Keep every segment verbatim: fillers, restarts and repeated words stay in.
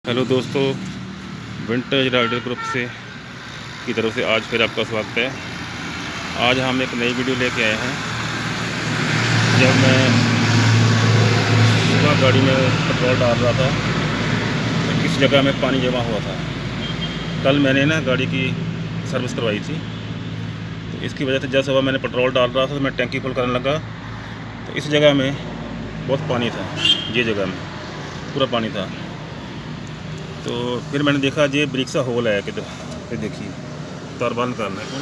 Hello दोस्तों, vintage rider group से की तरफ से आज फिर आपका स्वागत है। आज हम एक नई वीडियो लेके आए हैं। जब मैं सुबह गाड़ी में पेट्रोल डाल रहा था तो किस जगह में पानी जमा हुआ था। कल मैंने ना गाड़ी की सर्विस करवाई थी, तो इसकी वजह से जब सुबह मैंने पेट्रोल डाल रहा था तो मैं टैंकी फुल करने लगा तो इस जगह में बहुत पानी था। ये जगह में पूरा पानी था। तो फिर मैंने देखा ये ब्रिक सा होल है किधर, ये देखिए तार बंद करना है।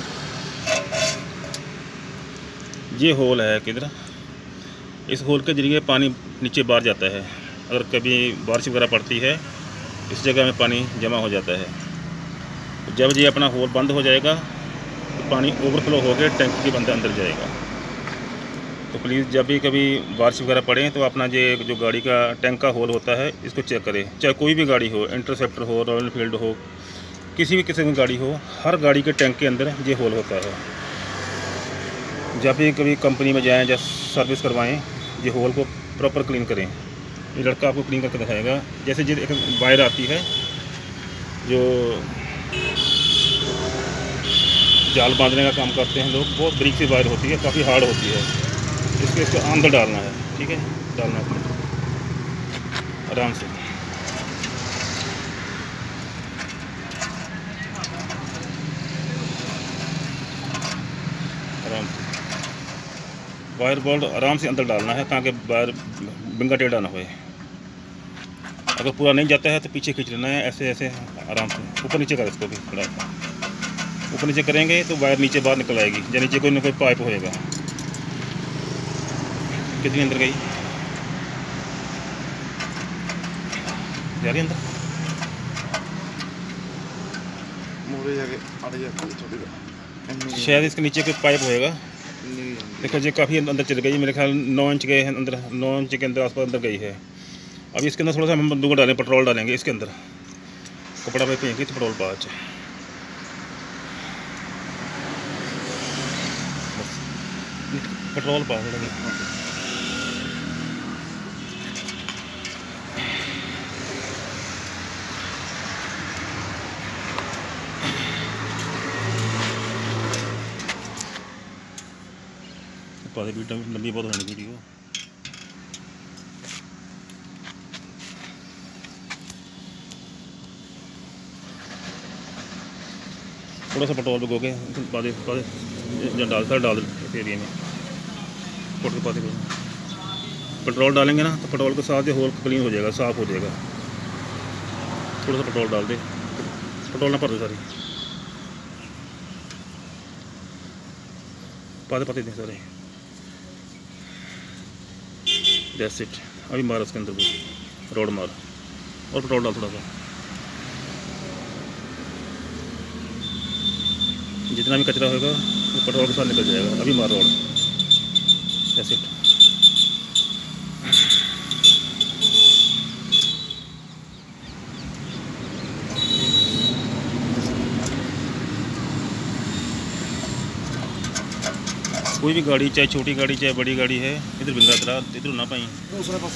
ये होल है किधर, इस होल के जरिए पानी नीचे बाहर जाता है। अगर कभी बारिश वगैरह पड़ती है इस जगह में पानी जमा हो जाता है। तो जब ये अपना होल बंद हो जाएगा तो पानी ओवरफ्लो होकर टैंक के बंद अंदर जाएगा। तो प्लीज़ जब भी कभी बारिश वगैरह पड़े तो अपना ये जो गाड़ी का टैंक का होल होता है इसको चेक करें। चाहे कोई भी गाड़ी हो, इंटरसेप्टर हो, रॉयल एनफील्ड हो, किसी भी किस्म की गाड़ी हो, हर गाड़ी के टैंक के अंदर ये होल होता है। जब भी कभी कंपनी में जाएं या सर्विस करवाएं ये होल को प्रॉपर क्लीन करें। ये लड़का आपको क्लीन करके दिखाएगा। जैसे ये एक वायर आती है जो जाल बांधने का काम करते हैं लोग, बहुत बारीक सी वायर होती है, काफ़ी हार्ड होती है। इसको इसको अंदर डालना है, ठीक है, डालना है आराम से। आराम से वायर बोल्ट आराम से अंदर डालना है ताकि वायर बिंगा टेढ़ा ना होए। अगर पूरा नहीं जाता है तो पीछे खींच लेना है, ऐसे ऐसे आराम से। ऊपर नीचे कर इसको भी थोड़ा, ऊपर नीचे करेंगे तो वायर नीचे बाहर निकल आएगी या नीचे कोई ना कोई पाइप होएगा। कितनी अंदर गई, जा रही अंदर, शायद इसके नीचे कोई पाइप होएगा। देखो ये काफ़ी अंदर चल गई, मेरे ख्याल नौ इंच गए हैं अंदर, नौ इंच के अंदर आसपास अंदर गई है। अब इसके अंदर थोड़ा सा हम बंदूक डालें, पेट्रोल डालेंगे इसके अंदर, कपड़ा पे फेंकेंगे तो पेट्रोल पाँच पेट्रोल पा देंगे। वीडियो लंबी बहुत होने वीडियो। थोड़ा सा पेट्रोल भिगो के पादे पादे डाल सर डाल इस एरिया में फोट के पादे। पेट्रोल डालेंगे ना तो पेट्रोल के साथ ही होल क्लीन हो जाएगा, साफ़ हो जाएगा। थोड़ा सा पेट्रोल डाल दे, पेट्रोल ना भर दे सारी, पादे पाते दें सारे। That's it. अभी मार उसके अंदर वो रोड मार और पेट्रोल डाल थोड़ा सा। जितना भी कचरा होगा वो पेट्रोल के साथ निकल जाएगा। अभी मार रोड, दैट्स इट। कोई भी गाड़ी, चाहे छोटी गाड़ी चाहे बड़ी गाड़ी है, इधर बिंगा तरा इधर ना पाई दूसरे पास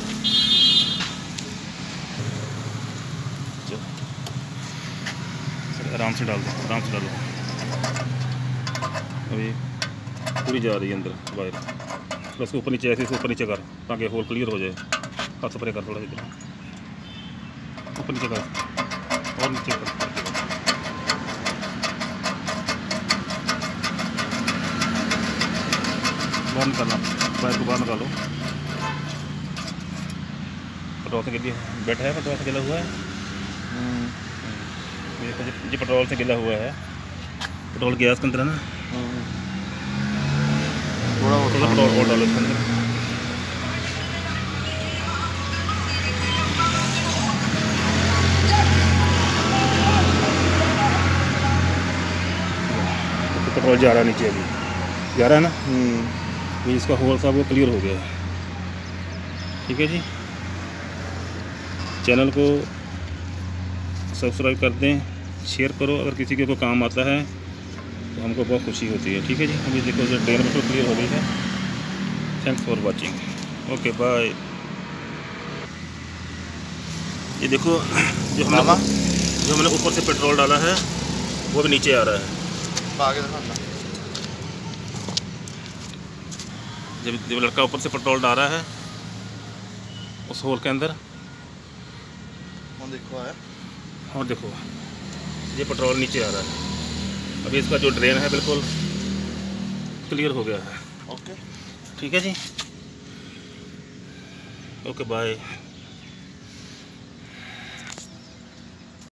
आराम से डाल दो, आराम से डालो। अभी पूरी जा रही है अंदर वायर, बस ऊपर नीचे ऐसे ऊपर नीचे कर ताकि होल क्लियर हो जाए। हाथ स्प्रे कर थोड़ा इधर ऊपर नीचे कर और नीचे कर। बाहर निकालना, वायर को बाहर निकालो। पेट्रोल से गिली बैठा है, पेट्रोल से गिला हुआ है। ये पेट्रोल से गिला हुआ है, पेट्रोल गैस के अंदर है ना, थोड़ा थोड़ा पेट्रोल और डालो इसके अंदर। तो पेट्रोल जा रहा है नीचे, अभी जा रहा है ना। तो इसका होल सब वो क्लियर हो गया है। ठीक है जी, चैनल को सब्सक्राइब कर दें, शेयर करो। अगर किसी के को काम आता है तो हमको बहुत खुशी होती है। ठीक है जी, अभी देखो जो ड्रेन में तो क्लियर हो गई है। Thanks for watching, okay bye. ये देखो जो हमने जो हमने ऊपर से पेट्रोल डाला है वो भी नीचे आ रहा है। आगे दिखा। जब जब लड़का ऊपर से पेट्रोल डाल रहा है उस होल के अंदर, और देखो है, और देखो ये पेट्रोल नीचे आ रहा है। अभी इसका जो ड्रेन है बिल्कुल क्लियर हो गया है। ओके ठीक है जी, ओके बाय।